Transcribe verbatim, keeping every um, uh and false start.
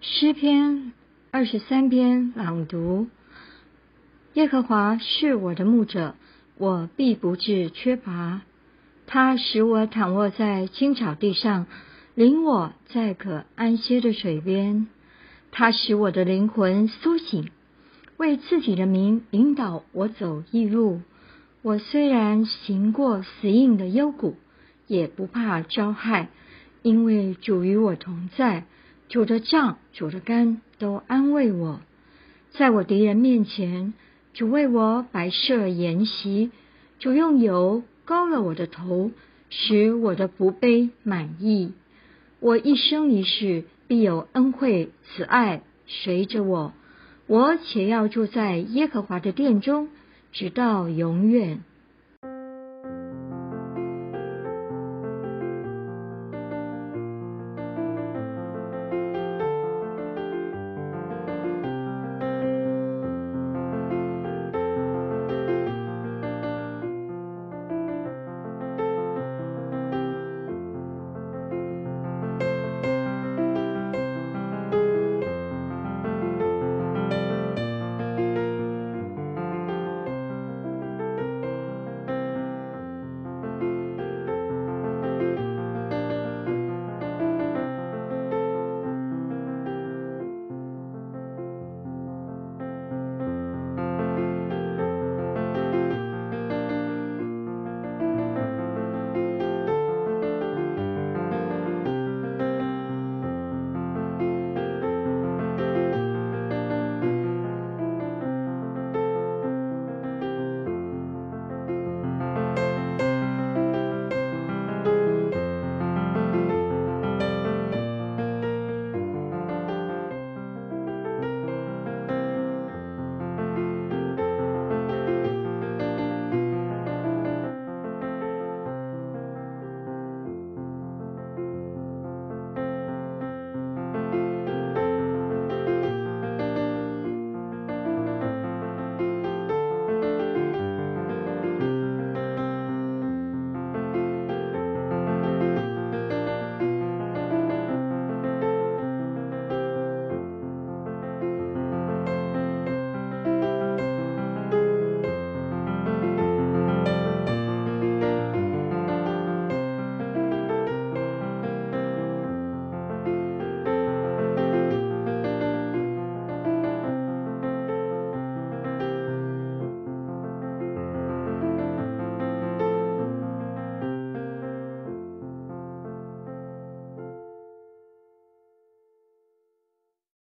诗篇二十三篇朗读。耶和华是我的牧者，我必不致缺乏。他使我躺卧在青草地上，领我在可安歇的水边。他使我的灵魂苏醒，为自己的名引导我走义路。我虽然行过死荫的幽谷，也不怕遭害，因为主与我同在。主的杖，主的竿都安慰我。在我敌人面前，主为我摆设筵席。主用油膏了我的头，使我的福杯满溢。我一生一世必有恩惠慈爱随着我，我且要住在耶和华的殿中，直到永远。